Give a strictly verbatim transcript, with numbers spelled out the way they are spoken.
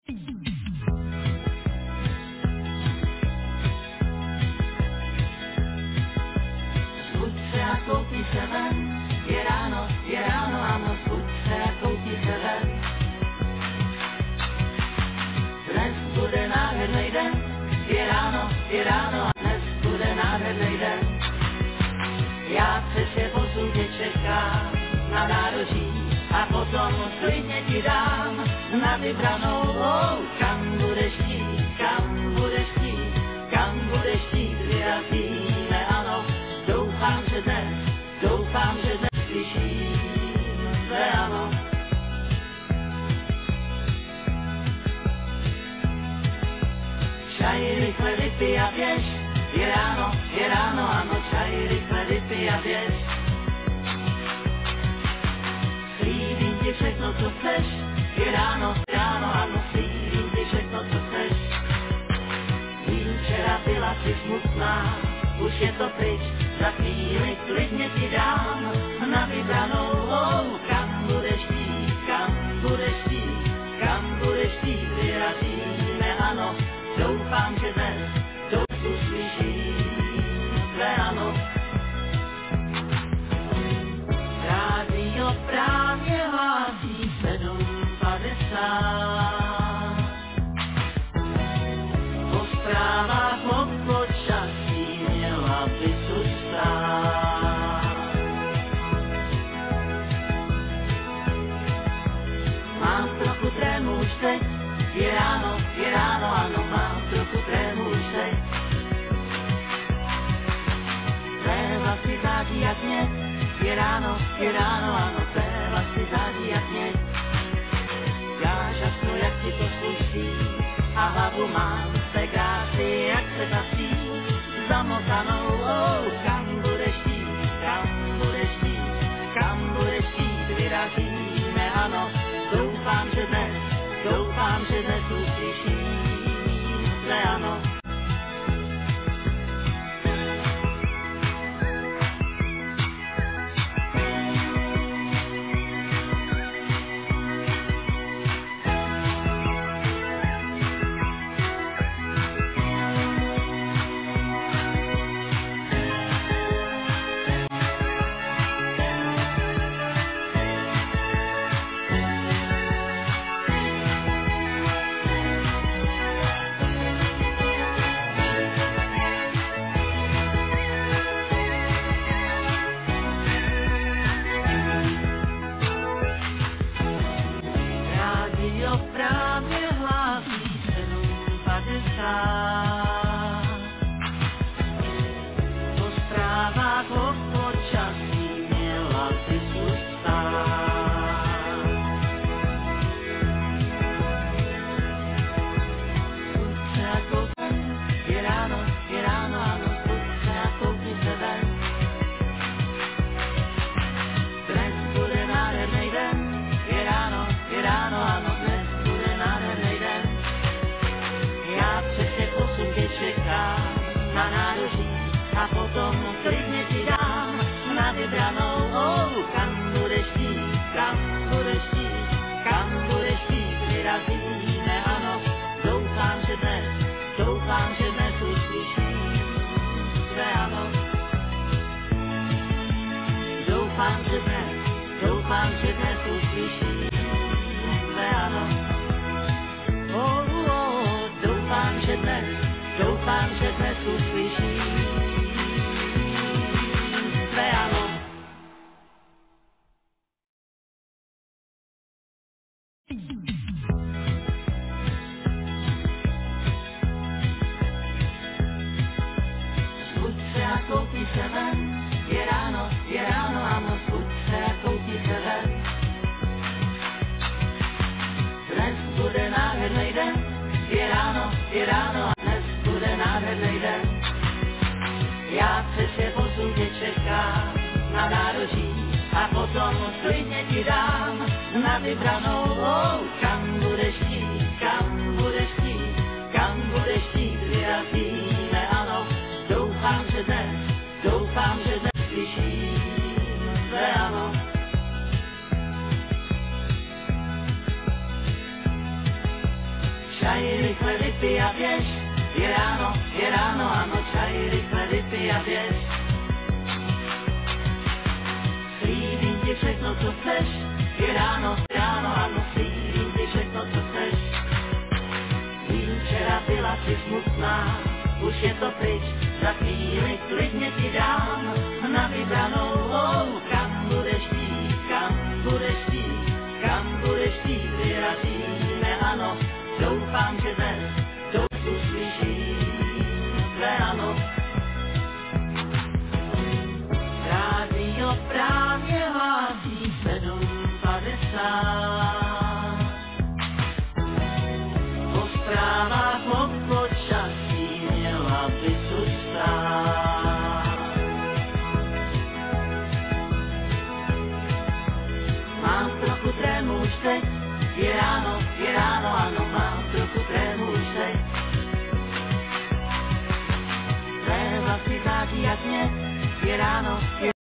Zbuď se a koupí se ven, je ráno, je ráno, ano, zbuď se a koupí se ven. Dnes bude nádherný den, je ráno, je ráno a dnes bude nádherný den. Já přesně posudně čekám na nároží a potom klidně ti dám na vybranou, oh, kam budeš chtít, kam budeš chtít, kam budeš chtít, vyrazíme, ano, doufám, že dnes, doufám, že dnes slyšíme, ano. Čaj rychle vypij a běž, je ráno, je ráno, ano, čaj rychle vypij a běž. Slíbím ti všechno, co chceš, je ráno, ráno, ano, slíbím ti všechno, co chceš. Vím, včera byla si smutná, už je to pryč, za chvíli klidně ti dám na vybranou, oh, kam budeš chtít, kam budeš chtít, kam budeš chtít, vyrazíme, ano, doufám, že dnes, doufám, uslyšíme, ano. Rádio právě hlásí sedm padesát. Po zprávách o počasí měla by tu stát. Mám trochu trému už teď, je ráno, je ráno, ano, mám trochu trému už teď. Tvé vlasy zádí jak mě, je ráno, je ráno, ano, tvé vlasy zádí jak mě. Já žasnu, jak ti to sluší, a hlavu mám se krásy, jak se tací, zamotanou, oh, kam budeš chtít, kam budeš chtít, kam budeš chtít, vyrazíme, ano, doufám, že dnes, doufám, že dnes uslyšíme, ano. vypij a běž. Je ráno, je ráno, ano, čaj rychle vypij a běž. Slíbím ti všechno, co chceš. Je ráno, ráno, ano, slíbím ti všechno, co chceš. Vím, včera byla si smutná, už je to pryč, za chvíli klidně ti dám na vybranou. Oh, kam budeš chtít, kam budeš chtít, kam budeš chtít, vyrazíme, ano, doufám, že dnes to uslyším tvé ano. Rádio právě hlásí sedm padesát. Po zprávách o počasí měla by tu stát. Mám trochu trému už teď, je ráno, je ráno, ano, mám trochu trému už teď. Tvé vlasy zátí jak mě, je ráno, je